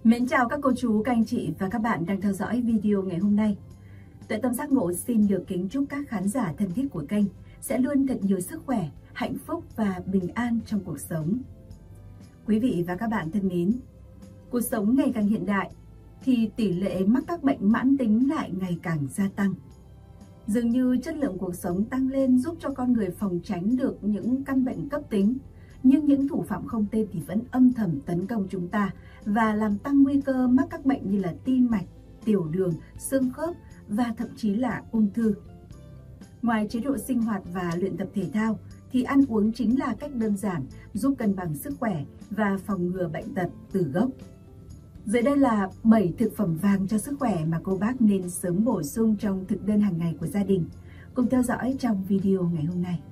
Mến chào các cô chú, các anh chị và các bạn đang theo dõi video ngày hôm nay. Tuệ Tâm Giác Ngộ xin được kính chúc các khán giả thân thiết của kênh sẽ luôn thật nhiều sức khỏe, hạnh phúc và bình an trong cuộc sống. Quý vị và các bạn thân mến, cuộc sống ngày càng hiện đại thì tỷ lệ mắc các bệnh mãn tính lại ngày càng gia tăng. Dường như chất lượng cuộc sống tăng lên giúp cho con người phòng tránh được những căn bệnh cấp tính, nhưng những thủ phạm không tên thì vẫn âm thầm tấn công chúng ta và làm tăng nguy cơ mắc các bệnh như là tim mạch, tiểu đường, xương khớp và thậm chí là ung thư. Ngoài chế độ sinh hoạt và luyện tập thể thao thì ăn uống chính là cách đơn giản giúp cân bằng sức khỏe và phòng ngừa bệnh tật từ gốc. Dưới đây là 7 thực phẩm vàng cho sức khỏe mà cô bác nên sớm bổ sung trong thực đơn hàng ngày của gia đình. Cùng theo dõi trong video ngày hôm nay.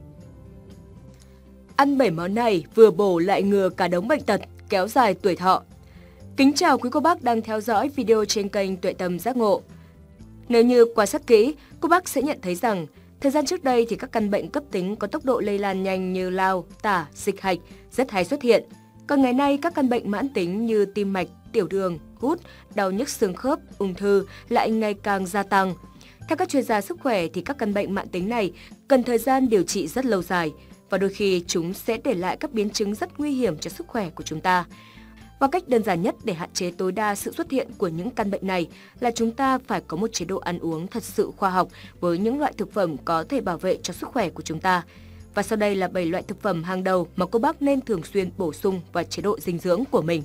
Ăn 7 món này vừa bổ lại ngừa cả đống bệnh tật, kéo dài tuổi thọ. Kính chào quý cô bác đang theo dõi video trên kênh Tuệ Tâm Giác Ngộ. Nếu như quan sát kỹ, cô bác sẽ nhận thấy rằng thời gian trước đây thì các căn bệnh cấp tính có tốc độ lây lan nhanh như lao, tả, dịch hạch rất hay xuất hiện. Còn ngày nay các căn bệnh mãn tính như tim mạch, tiểu đường, gút, đau nhức xương khớp, ung thư lại ngày càng gia tăng. Theo các chuyên gia sức khỏe thì các căn bệnh mãn tính này cần thời gian điều trị rất lâu dài và đôi khi chúng sẽ để lại các biến chứng rất nguy hiểm cho sức khỏe của chúng ta. Và cách đơn giản nhất để hạn chế tối đa sự xuất hiện của những căn bệnh này là chúng ta phải có một chế độ ăn uống thật sự khoa học với những loại thực phẩm có thể bảo vệ cho sức khỏe của chúng ta. Và sau đây là 7 loại thực phẩm hàng đầu mà cô bác nên thường xuyên bổ sung vào chế độ dinh dưỡng của mình.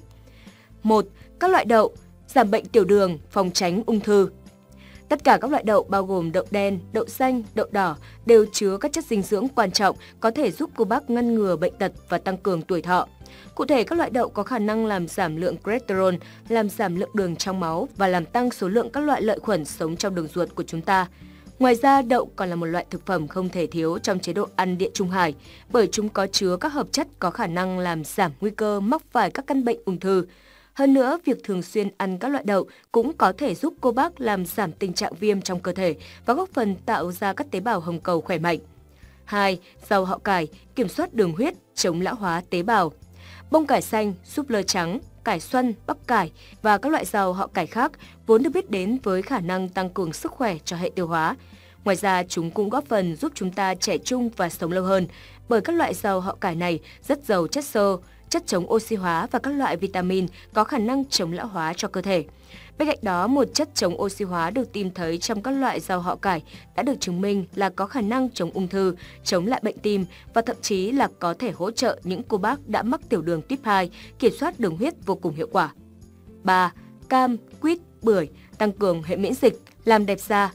1. Các loại đậu, giảm bệnh tiểu đường, phòng tránh ung thư. Tất cả các loại đậu bao gồm đậu đen, đậu xanh, đậu đỏ đều chứa các chất dinh dưỡng quan trọng có thể giúp cô bác ngăn ngừa bệnh tật và tăng cường tuổi thọ. Cụ thể, các loại đậu có khả năng làm giảm lượng cholesterol, làm giảm lượng đường trong máu và làm tăng số lượng các loại lợi khuẩn sống trong đường ruột của chúng ta. Ngoài ra, đậu còn là một loại thực phẩm không thể thiếu trong chế độ ăn Địa Trung Hải bởi chúng có chứa các hợp chất có khả năng làm giảm nguy cơ mắc phải các căn bệnh ung thư. Hơn nữa, việc thường xuyên ăn các loại đậu cũng có thể giúp cô bác làm giảm tình trạng viêm trong cơ thể và góp phần tạo ra các tế bào hồng cầu khỏe mạnh. 2. Rau họ cải, kiểm soát đường huyết, chống lão hóa tế bào. Bông cải xanh, súp lơ trắng, cải xoăn, bắp cải và các loại rau họ cải khác vốn được biết đến với khả năng tăng cường sức khỏe cho hệ tiêu hóa. Ngoài ra, chúng cũng góp phần giúp chúng ta trẻ trung và sống lâu hơn bởi các loại rau họ cải này rất giàu chất xơ, chất chống oxy hóa và các loại vitamin có khả năng chống lão hóa cho cơ thể. Bên cạnh đó, một chất chống oxy hóa được tìm thấy trong các loại rau họ cải đã được chứng minh là có khả năng chống ung thư, chống lại bệnh tim và thậm chí là có thể hỗ trợ những cô bác đã mắc tiểu đường tuyếp 2, kiểm soát đường huyết vô cùng hiệu quả. 3. Cam, quýt, bưởi, tăng cường hệ miễn dịch, làm đẹp da.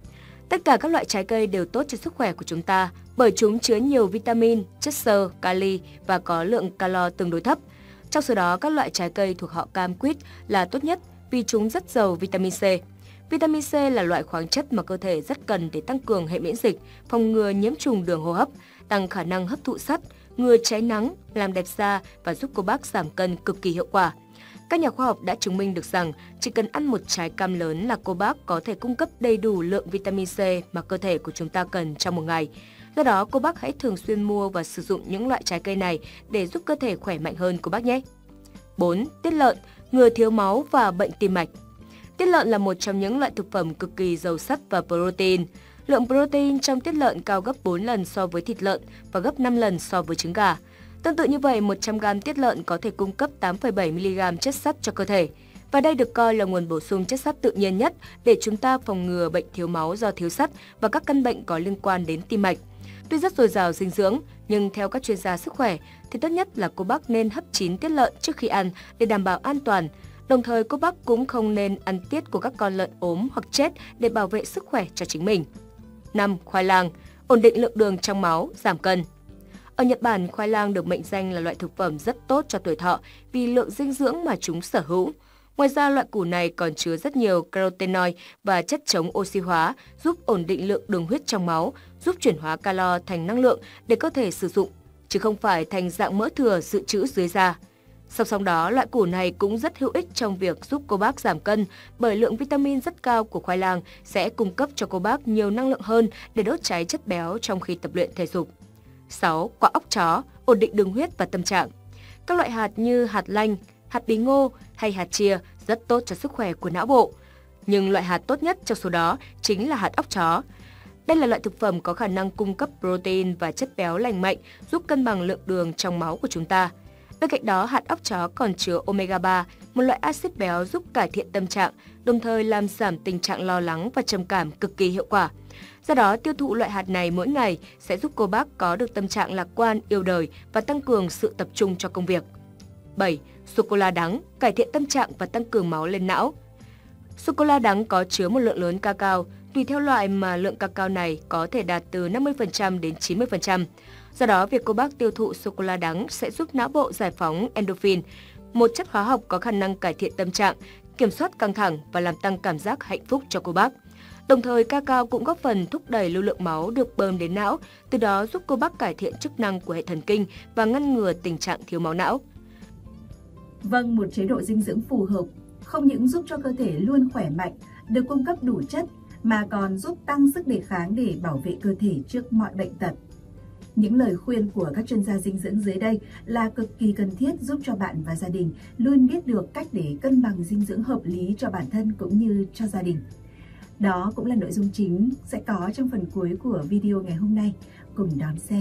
Tất cả các loại trái cây đều tốt cho sức khỏe của chúng ta bởi chúng chứa nhiều vitamin, chất xơ, kali và có lượng calo tương đối thấp. Trong số đó, các loại trái cây thuộc họ cam quýt là tốt nhất vì chúng rất giàu vitamin C. Vitamin C là loại khoáng chất mà cơ thể rất cần để tăng cường hệ miễn dịch, phòng ngừa nhiễm trùng đường hô hấp, tăng khả năng hấp thụ sắt, ngừa cháy nắng, làm đẹp da và giúp cô bác giảm cân cực kỳ hiệu quả. Các nhà khoa học đã chứng minh được rằng chỉ cần ăn một trái cam lớn là cô bác có thể cung cấp đầy đủ lượng vitamin C mà cơ thể của chúng ta cần trong một ngày. Do đó, cô bác hãy thường xuyên mua và sử dụng những loại trái cây này để giúp cơ thể khỏe mạnh hơn cô bác nhé. 4. Tiết lợn, ngừa thiếu máu và bệnh tim mạch. Tiết lợn là một trong những loại thực phẩm cực kỳ giàu sắt và protein. Lượng protein trong tiết lợn cao gấp 4 lần so với thịt lợn và gấp 5 lần so với trứng gà. Tương tự như vậy, 100g tiết lợn có thể cung cấp 8,7mg chất sắt cho cơ thể. Và đây được coi là nguồn bổ sung chất sắt tự nhiên nhất để chúng ta phòng ngừa bệnh thiếu máu do thiếu sắt và các căn bệnh có liên quan đến tim mạch. Tuy rất dồi dào dinh dưỡng, nhưng theo các chuyên gia sức khỏe thì tốt nhất là cô bác nên hấp chín tiết lợn trước khi ăn để đảm bảo an toàn. Đồng thời, cô bác cũng không nên ăn tiết của các con lợn ốm hoặc chết để bảo vệ sức khỏe cho chính mình. 5. Khoai lang, ổn định lượng đường trong máu, giảm cân. Ở Nhật Bản, khoai lang được mệnh danh là loại thực phẩm rất tốt cho tuổi thọ vì lượng dinh dưỡng mà chúng sở hữu. Ngoài ra, loại củ này còn chứa rất nhiều carotenoid và chất chống oxy hóa, giúp ổn định lượng đường huyết trong máu, giúp chuyển hóa calo thành năng lượng để cơ thể sử dụng, chứ không phải thành dạng mỡ thừa dự trữ dưới da. Song song đó, loại củ này cũng rất hữu ích trong việc giúp cô bác giảm cân bởi lượng vitamin rất cao của khoai lang sẽ cung cấp cho cô bác nhiều năng lượng hơn để đốt cháy chất béo trong khi tập luyện thể dục. 6. Quả óc chó, ổn định đường huyết và tâm trạng. Các loại hạt như hạt lanh, hạt bí ngô hay hạt chia rất tốt cho sức khỏe của não bộ. Nhưng loại hạt tốt nhất trong số đó chính là hạt óc chó. Đây là loại thực phẩm có khả năng cung cấp protein và chất béo lành mạnh, giúp cân bằng lượng đường trong máu của chúng ta. Bên cạnh đó, hạt óc chó còn chứa omega 3, một loại axit béo giúp cải thiện tâm trạng, đồng thời làm giảm tình trạng lo lắng và trầm cảm cực kỳ hiệu quả. Do đó, tiêu thụ loại hạt này mỗi ngày sẽ giúp cô bác có được tâm trạng lạc quan, yêu đời và tăng cường sự tập trung cho công việc. 7. Sô-cô-la đắng, cải thiện tâm trạng và tăng cường máu lên não. Sô-cô-la đắng có chứa một lượng lớn cacao, tùy theo loại mà lượng cacao này có thể đạt từ 50% đến 90%. Do đó, việc cô bác tiêu thụ sô-cô-la đắng sẽ giúp não bộ giải phóng endorphin, một chất hóa học có khả năng cải thiện tâm trạng, kiểm soát căng thẳng và làm tăng cảm giác hạnh phúc cho cô bác. Đồng thời, cacao cũng góp phần thúc đẩy lưu lượng máu được bơm đến não, từ đó giúp cô bác cải thiện chức năng của hệ thần kinh và ngăn ngừa tình trạng thiếu máu não. Vâng, một chế độ dinh dưỡng phù hợp không những giúp cho cơ thể luôn khỏe mạnh, được cung cấp đủ chất, mà còn giúp tăng sức đề kháng để bảo vệ cơ thể trước mọi bệnh tật. Những lời khuyên của các chuyên gia dinh dưỡng dưới đây là cực kỳ cần thiết giúp cho bạn và gia đình luôn biết được cách để cân bằng dinh dưỡng hợp lý cho bản thân cũng như cho gia đình. Đó cũng là nội dung chính sẽ có trong phần cuối của video ngày hôm nay. Cùng đón xem.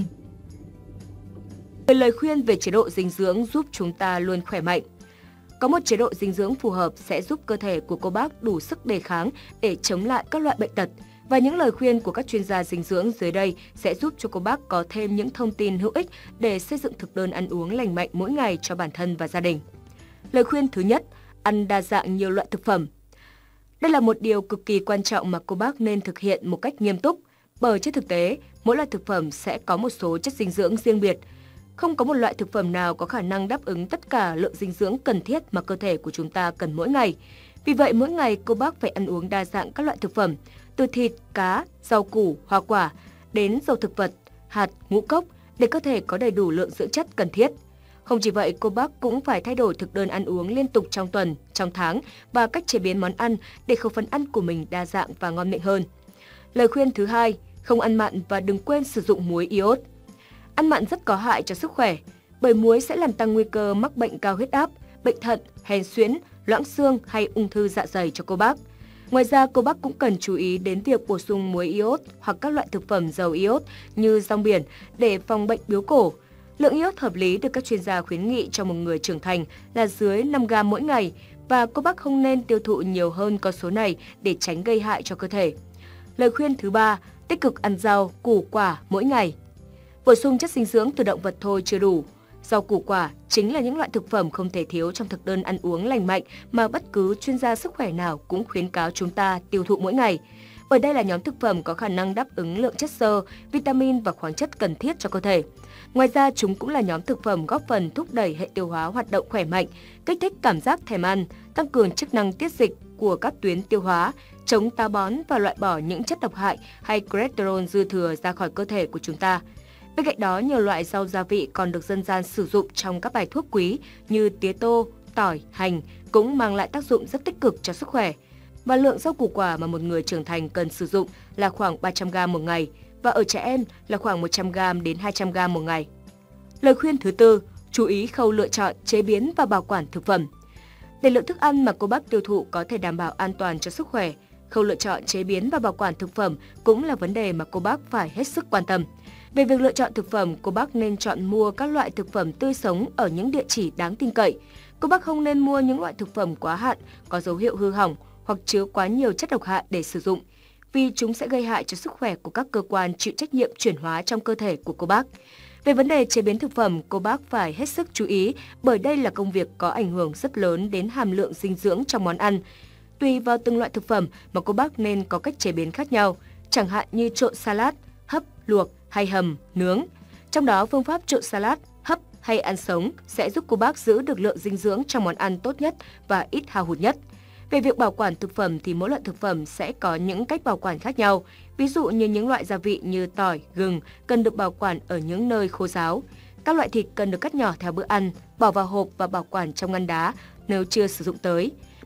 Lời khuyên về chế độ dinh dưỡng giúp chúng ta luôn khỏe mạnh. Có một chế độ dinh dưỡng phù hợp sẽ giúp cơ thể của cô bác đủ sức đề kháng để chống lại các loại bệnh tật. Và những lời khuyên của các chuyên gia dinh dưỡng dưới đây sẽ giúp cho cô bác có thêm những thông tin hữu ích để xây dựng thực đơn ăn uống lành mạnh mỗi ngày cho bản thân và gia đình. Lời khuyên thứ nhất, ăn đa dạng nhiều loại thực phẩm. Đây là một điều cực kỳ quan trọng mà cô bác nên thực hiện một cách nghiêm túc, bởi trên thực tế, mỗi loại thực phẩm sẽ có một số chất dinh dưỡng riêng biệt. Không có một loại thực phẩm nào có khả năng đáp ứng tất cả lượng dinh dưỡng cần thiết mà cơ thể của chúng ta cần mỗi ngày. Vì vậy, mỗi ngày cô bác phải ăn uống đa dạng các loại thực phẩm, từ thịt, cá, rau củ, hoa quả, đến dầu thực vật, hạt, ngũ cốc để cơ thể có đầy đủ lượng dưỡng chất cần thiết. Không chỉ vậy, cô bác cũng phải thay đổi thực đơn ăn uống liên tục trong tuần, trong tháng và cách chế biến món ăn để khẩu phần ăn của mình đa dạng và ngon miệng hơn. Lời khuyên thứ hai, không ăn mặn và đừng quên sử dụng muối iốt. Ăn mặn rất có hại cho sức khỏe, bởi muối sẽ làm tăng nguy cơ mắc bệnh cao huyết áp, bệnh thận, hèn suyễn, loãng xương hay ung thư dạ dày cho cô bác. Ngoài ra, cô bác cũng cần chú ý đến việc bổ sung muối iốt hoặc các loại thực phẩm giàu iốt như rong biển để phòng bệnh biếu cổ. Lượng iốt hợp lý được các chuyên gia khuyến nghị cho một người trưởng thành là dưới 5 gram mỗi ngày và cô bác không nên tiêu thụ nhiều hơn con số này để tránh gây hại cho cơ thể. Lời khuyên thứ ba, tích cực ăn rau, củ quả mỗi ngày. Bổ sung chất dinh dưỡng từ động vật thôi chưa đủ. Rau củ quả chính là những loại thực phẩm không thể thiếu trong thực đơn ăn uống lành mạnh mà bất cứ chuyên gia sức khỏe nào cũng khuyến cáo chúng ta tiêu thụ mỗi ngày. Bởi đây là nhóm thực phẩm có khả năng đáp ứng lượng chất xơ, vitamin và khoáng chất cần thiết cho cơ thể. Ngoài ra, chúng cũng là nhóm thực phẩm góp phần thúc đẩy hệ tiêu hóa hoạt động khỏe mạnh, kích thích cảm giác thèm ăn, tăng cường chức năng tiết dịch của các tuyến tiêu hóa, chống táo bón và loại bỏ những chất độc hại hay cholesterol dư thừa ra khỏi cơ thể của chúng ta. Bên cạnh đó, nhiều loại rau gia vị còn được dân gian sử dụng trong các bài thuốc quý như tía tô, tỏi, hành cũng mang lại tác dụng rất tích cực cho sức khỏe. Và lượng rau củ quả mà một người trưởng thành cần sử dụng là khoảng 300g một ngày và ở trẻ em là khoảng 100g đến 200g một ngày. Lời khuyên thứ tư, chú ý khâu lựa chọn, chế biến và bảo quản thực phẩm. Để lượng thức ăn mà cô bác tiêu thụ có thể đảm bảo an toàn cho sức khỏe, khâu lựa chọn, chế biến và bảo quản thực phẩm cũng là vấn đề mà cô bác phải hết sức quan tâm. Về việc lựa chọn thực phẩm, cô bác nên chọn mua các loại thực phẩm tươi sống ở những địa chỉ đáng tin cậy. Cô bác không nên mua những loại thực phẩm quá hạn, có dấu hiệu hư hỏng hoặc chứa quá nhiều chất độc hại để sử dụng, vì chúng sẽ gây hại cho sức khỏe của các cơ quan chịu trách nhiệm chuyển hóa trong cơ thể của cô bác. Về vấn đề chế biến thực phẩm, cô bác phải hết sức chú ý bởi đây là công việc có ảnh hưởng rất lớn đến hàm lượng dinh dưỡng trong món ăn. Tùy vào từng loại thực phẩm mà cô bác nên có cách chế biến khác nhau, chẳng hạn như trộn salad, hấp, luộc hay hầm, nướng. Trong đó, phương pháp trộn salad, hấp hay ăn sống sẽ giúp cô bác giữ được lượng dinh dưỡng trong món ăn tốt nhất và ít hao hụt nhất. Về việc bảo quản thực phẩm thì mỗi loại thực phẩm sẽ có những cách bảo quản khác nhau. Ví dụ như những loại gia vị như tỏi, gừng cần được bảo quản ở những nơi khô ráo. Các loại thịt cần được cắt nhỏ theo bữa ăn, bỏ vào hộp và bảo quản trong ngăn đá nếu chưa sử dụng tới.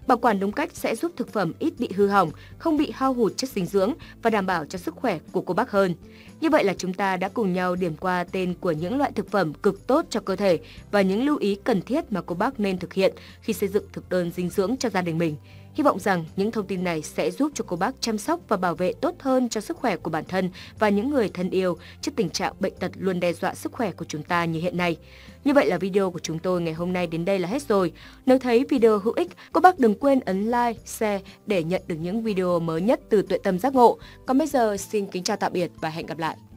Bảo quản đúng cách sẽ giúp thực phẩm ít bị hư hỏng, không bị hao hụt chất dinh dưỡng và đảm bảo cho sức khỏe của cô bác hơn. Như vậy là chúng ta đã cùng nhau điểm qua tên của những loại thực phẩm cực tốt cho cơ thể và những lưu ý cần thiết mà cô bác nên thực hiện khi xây dựng thực đơn dinh dưỡng cho gia đình mình. Hy vọng rằng những thông tin này sẽ giúp cho cô bác chăm sóc và bảo vệ tốt hơn cho sức khỏe của bản thân và những người thân yêu trước tình trạng bệnh tật luôn đe dọa sức khỏe của chúng ta như hiện nay. Như vậy là video của chúng tôi ngày hôm nay đến đây là hết rồi. Nếu thấy video hữu ích, cô bác đừng quên ấn like, share để nhận được những video mới nhất từ Tuệ Tâm Giác Ngộ. Còn bây giờ xin kính chào tạm biệt và hẹn gặp lại.